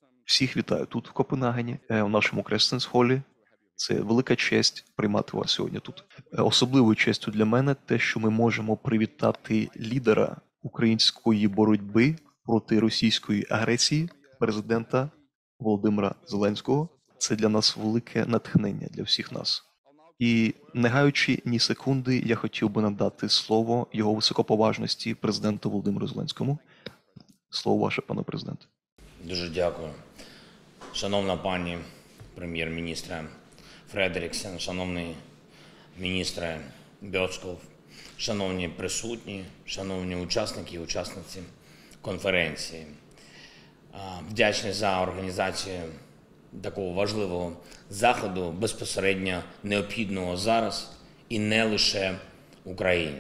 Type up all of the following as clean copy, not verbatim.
Всіх вітаю тут, в Копенгагені, у нашому Крестенс-холі. Це велика честь приймати вас сьогодні тут. Особливою честю для мене те, що ми можемо привітати лідера української боротьби проти російської агресії, президента Володимира Зеленського. Це для нас велике натхнення для всіх нас. І не гаючи ні секунди, я хотів би надати слово його високоповажності президенту Володимиру Зеленському. Слово ваше, пане президенте. Дуже дякую. Шановна пані прем'єр-міністра Фредеріксен, шановний міністре Бьоцков, шановні присутні, шановні учасники і учасниці конференції. Вдячний за організацію такого важливого заходу, безпосередньо необхідного зараз і не лише Україні.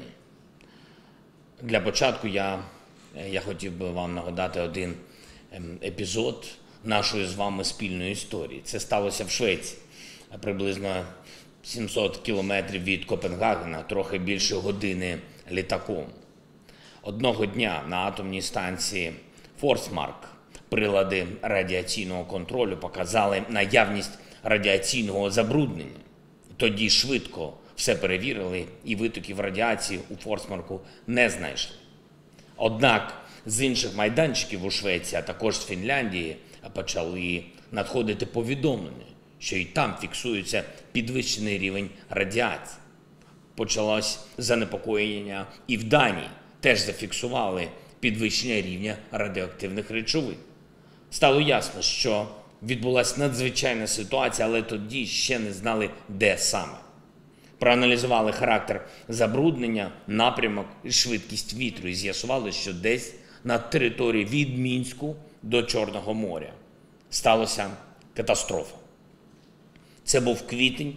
Для початку я хотів би вам нагадати один епізод нашої з вами спільної історії. Це сталося в Швеції, приблизно 700 кілометрів від Копенгагена, трохи більше години літаком. Одного дня на атомній станції Форсмарк прилади радіаційного контролю показали наявність радіаційного забруднення. Тоді швидко все перевірили і витоків радіації у Форсмарку не знайшли. Однак з інших майданчиків у Швеції, а також з Фінляндії, почали надходити повідомлення, що і там фіксується підвищений рівень радіації. Почалось занепокоєння і в Данії, теж зафіксували підвищення рівня радіоактивних речовин. Стало ясно, що відбулася надзвичайна ситуація, але тоді ще не знали, де саме. Проаналізували характер забруднення, напрямок і швидкість вітру і з'ясували, що десь на території від Мінську до Чорного моря сталася катастрофа. Це був квітень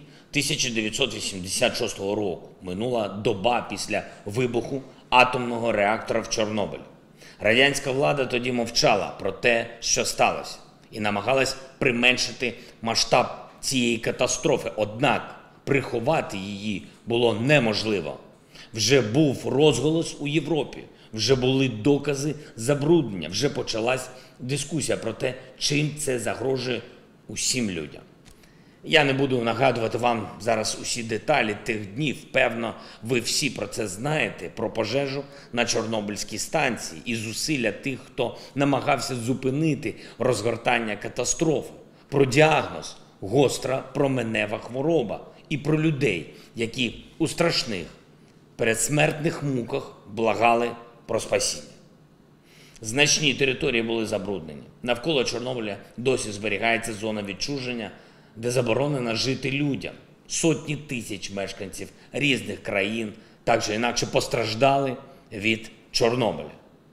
1986 року, минула доба після вибуху атомного реактора в Чорнобилі. Радянська влада тоді мовчала про те, що сталося, і намагалась применшити масштаб цієї катастрофи, однак приховати її було неможливо. Вже був розголос у Європі, вже були докази забруднення, вже почалась дискусія про те, чим це загрожує усім людям. Я не буду нагадувати вам зараз усі деталі тих днів. Певно, ви всі про це знаєте, про пожежу на Чорнобильській станції і зусилля тих, хто намагався зупинити розгортання катастрофи, про діагноз – гостра променева хвороба, і про людей, які у страшних передсмертних муках благали про спасіння. Значні території були забруднені. Навколо Чорнобиля досі зберігається зона відчуження, де заборонено жити людям. Сотні тисяч мешканців різних країн так чи інакше постраждали від Чорнобиля.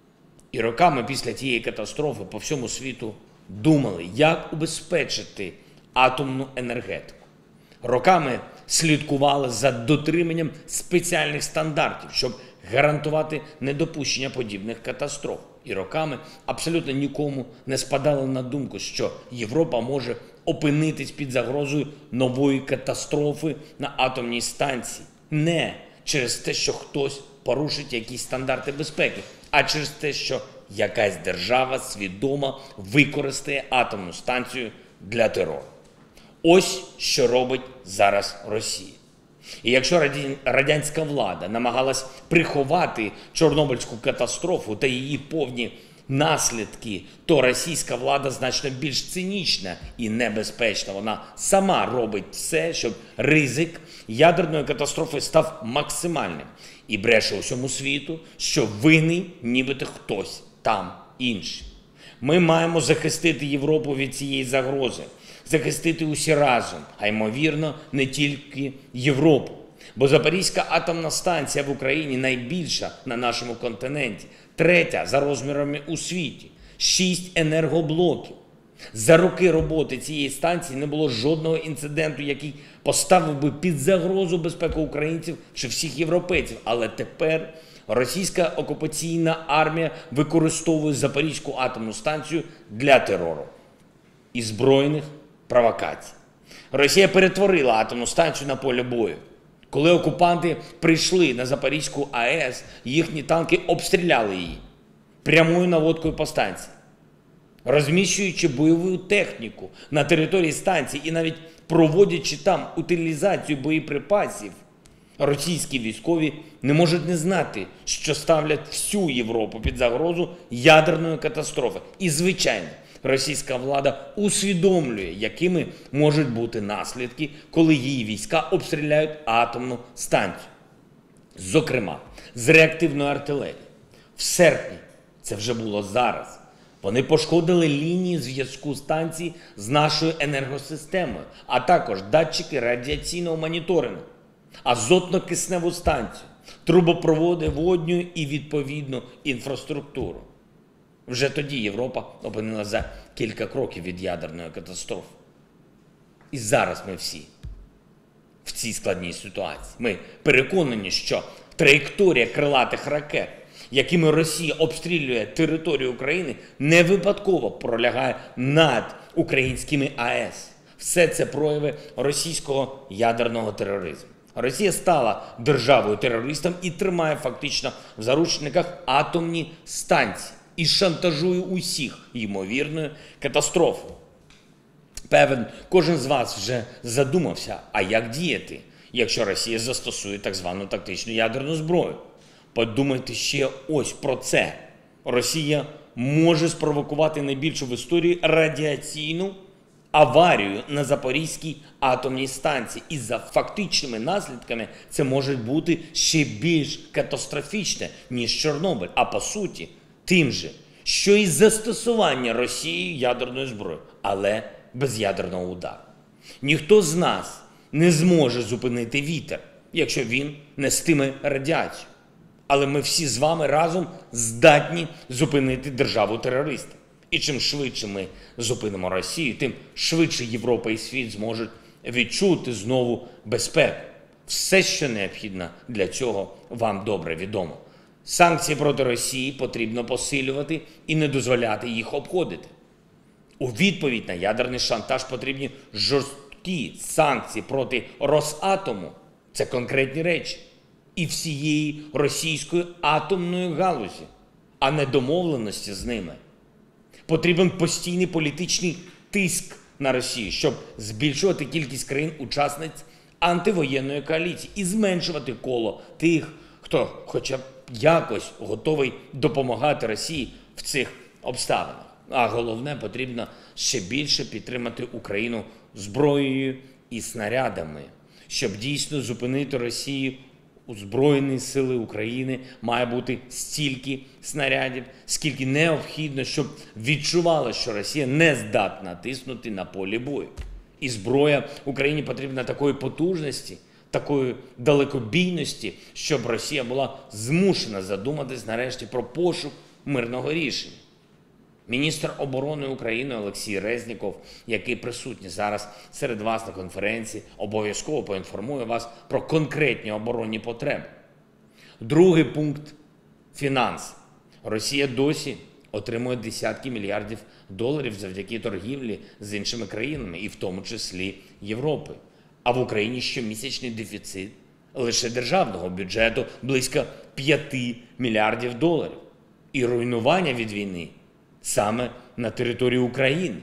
І роками після тієї катастрофи по всьому світу думали, як убезпечити атомну енергетику. Роками слідкували за дотриманням спеціальних стандартів, щоб гарантувати недопущення подібних катастроф. І роками абсолютно нікому не спадало на думку, що Європа може опинитись під загрозою нової катастрофи на атомній станції. Не через те, що хтось порушить якісь стандарти безпеки, а через те, що якась держава свідомо використає атомну станцію для терору. Ось що робить зараз Росія. І якщо радянська влада намагалась приховати Чорнобильську катастрофу та її повні наслідки, то російська влада значно більш цинічна і небезпечна. Вона сама робить все, щоб ризик ядерної катастрофи став максимальним. І бреше усьому світу, що винний нібито хтось там інший. Ми маємо захистити Європу від цієї загрози. Захистити усі разом, а ймовірно, не тільки Європу. Бо Запорізька атомна станція в Україні найбільша на нашому континенті, третя за розмірами у світі, 6 енергоблоків. За роки роботи цієї станції не було жодного інциденту, який поставив би під загрозу безпеку українців чи всіх європейців. Але тепер російська окупаційна армія використовує Запорізьку атомну станцію для терору і збройних провокацій. Росія перетворила атомну станцію на поле бою. Коли окупанти прийшли на Запорізьку АЕС, їхні танки обстріляли її прямою наводкою по станції. розміщуючи бойову техніку на території станції і навіть проводячи там утилізацію боєприпасів, російські військові не можуть не знати, що ставлять всю Європу під загрозу ядерної катастрофи. І, звичайно, російська влада усвідомлює, якими можуть бути наслідки, коли її війська обстріляють атомну станцію. Зокрема, з реактивної артилерії. В серпні, це вже було зараз, вони пошкодили лінії зв'язку станції з нашою енергосистемою, а також датчики радіаційного моніторингу, азотно-кисневу станцію, трубопроводи, водню і відповідну інфраструктуру. Вже тоді Європа опинилася за кілька кроків від ядерної катастрофи. І зараз ми всі в цій складній ситуації. Ми переконані, що траєкторія крилатих ракет, якими Росія обстрілює територію України, не випадково пролягає над українськими АЕС. Все це прояви російського ядерного тероризму. Росія стала державою-терористом і тримає фактично в заручниках атомні станції і шантажує усіх ймовірною катастрофою. Певен, кожен з вас вже задумався, а як діяти, якщо Росія застосує так звану тактичну ядерну зброю. Подумайте ще ось про це. Росія може спровокувати найбільшу в історії радіаційну аварію на Запорізькій атомній станції. І за фактичними наслідками це може бути ще більш катастрофічне, ніж Чорнобиль. А по суті, тим же, що і застосування Росією ядерної зброї, але без ядерного удару. Ніхто з нас не зможе зупинити вітер, якщо він нестиме радіацію. Але ми всі з вами разом здатні зупинити державу-терориста. І чим швидше ми зупинимо Росію, тим швидше Європа і світ зможуть відчути знову безпеку. Все, що необхідно для цього, вам добре відомо. Санкції проти Росії потрібно посилювати і не дозволяти їх обходити. У відповідь на ядерний шантаж потрібні жорсткі санкції проти Росатому. Це конкретні речі. І всієї російської атомної галузі, а не домовленості з ними. Потрібен постійний політичний тиск на Росію, щоб збільшувати кількість країн-учасниць антивоєнної коаліції і зменшувати коло тих, хто хоча б якось готовий допомагати Росії в цих обставинах. А головне, потрібно ще більше підтримати Україну зброєю і снарядами, щоб дійсно зупинити Росію. У Збройні сили України має бути стільки снарядів, скільки необхідно, щоб відчувала, що Росія не здатна тиснути на полі бою. І зброя Україні потрібна такої потужності, такої далекобійності, щоб Росія була змушена задуматись нарешті про пошук мирного рішення. Міністр оборони України Олексій Резніков, який присутній зараз серед вас на конференції, обов'язково поінформує вас про конкретні оборонні потреби. Другий пункт – фінанси. Росія досі отримує десятки мільярдів доларів завдяки торгівлі з іншими країнами, і в тому числі Європи. А в Україні щомісячний дефіцит лише державного бюджету близько 5 мільярдів доларів. І руйнування від війни саме на території України.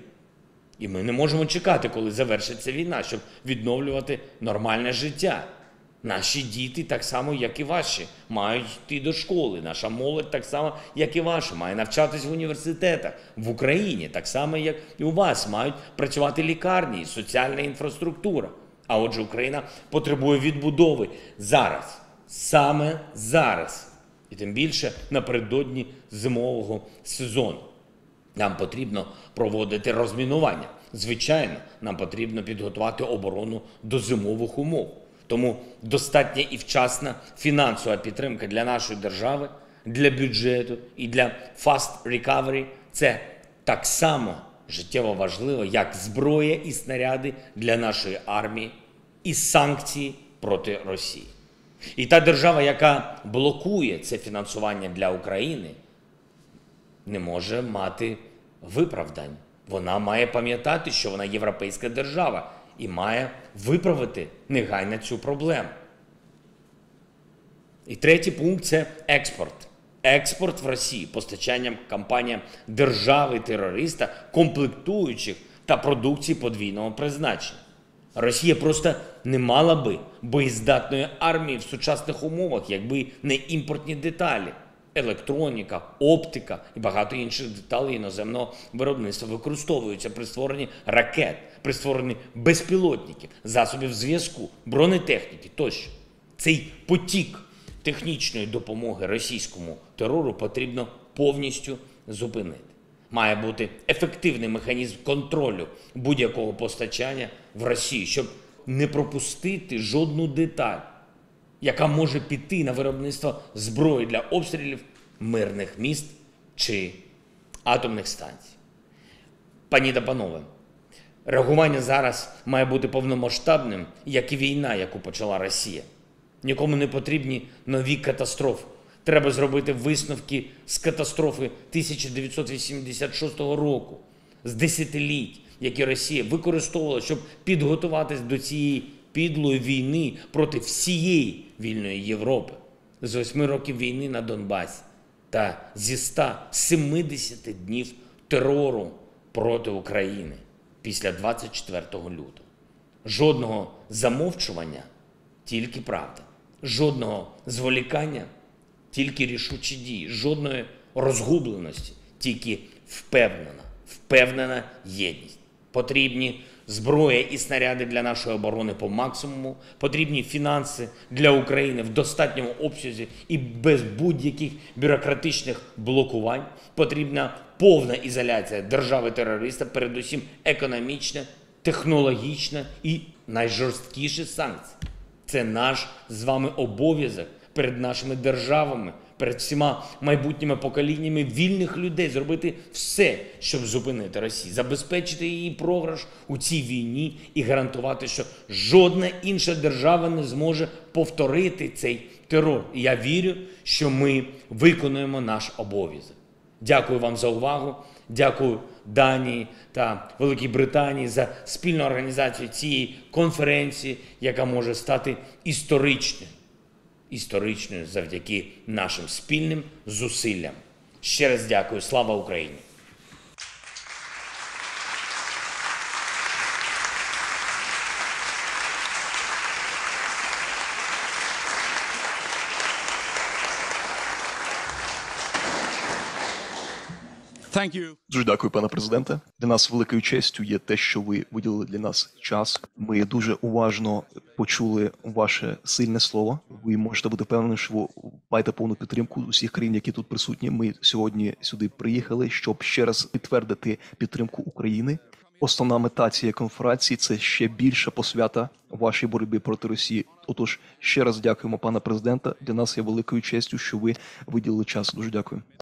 І ми не можемо чекати, коли завершиться війна, щоб відновлювати нормальне життя. Наші діти, так само, як і ваші, мають йти до школи. Наша молодь, так само, як і ваша, має навчатись в університетах. В Україні, так само, як і у вас, мають працювати лікарні, соціальна інфраструктура. А отже, Україна потребує відбудови зараз. Саме зараз. І тим більше напередодні зимового сезону. Нам потрібно проводити розмінування. Звичайно, нам потрібно підготувати оборону до зимових умов. Тому достатня і вчасна фінансова підтримка для нашої держави, для бюджету і для Fast Recovery – це так само життєво важливо, як зброя і снаряди для нашої армії і санкції проти Росії. І та держава, яка блокує це фінансування для України, не може мати виправдань. Вона має пам'ятати, що вона європейська держава і має виправити негайно цю проблему. І третій пункт – це експорт. експорт в Росії, постачанням компаніям держави-терориста, комплектуючих та продукції подвійного призначення. Росія просто не мала би боєздатної армії в сучасних умовах, якби не імпортні деталі, електроніка, оптика і багато інших деталей іноземного виробництва використовуються при створенні ракет, при створенні безпілотників, засобів зв'язку, бронетехніки тощо. Цей потік технічної допомоги російському терору потрібно повністю зупинити. Має бути ефективний механізм контролю будь-якого постачання в Росію, щоб не пропустити жодну деталь, яка може піти на виробництво зброї для обстрілів мирних міст чи атомних станцій. Пані та панове, реагування зараз має бути повномасштабним, як і війна, яку почала Росія. Нікому не потрібні нові катастрофи. Треба зробити висновки з катастрофи 1986 року, з десятиліть, які Росія використовувала, щоб підготуватись до цієї підлої війни проти всієї вільної Європи, з 8 років війни на Донбасі та зі 170 днів терору проти України після 24 лютого. Жодного замовчування, тільки правда. Жодного зволікання, тільки рішучі дії. Жодної розгубленості, тільки впевнена єдність. Потрібні зброя і снаряди для нашої оборони по максимуму, потрібні фінанси для України в достатньому обсязі і без будь-яких бюрократичних блокувань, потрібна повна ізоляція держави-терориста, передусім економічна, технологічна і найжорсткіші санкції. Це наш з вами обов'язок перед нашими державами, перед всіма майбутніми поколіннями вільних людей зробити все, щоб зупинити Росію, забезпечити її програш у цій війні і гарантувати, що жодна інша держава не зможе повторити цей терор. І я вірю, що ми виконуємо наш обов'язок. Дякую вам за увагу. Дякую Данії та Великій Британії за спільну організацію цієї конференції, яка може стати історичною завдяки нашим спільним зусиллям. Ще раз дякую. Слава Україні! Дуже дякую, пане президенте. Для нас великою честю є те, що ви виділили для нас час. Ми дуже уважно почули ваше сильне слово. Ви можете бути певні, що ви маєте повну підтримку усіх країн, які тут присутні. Ми сьогодні сюди приїхали, щоб ще раз підтвердити підтримку України. Основна мета цієї конференції – це ще більша посвята вашій боротьбі проти Росії. Отож, ще раз дякуємо, пане президента. Для нас є великою честю, що ви виділили час. Дуже дякую.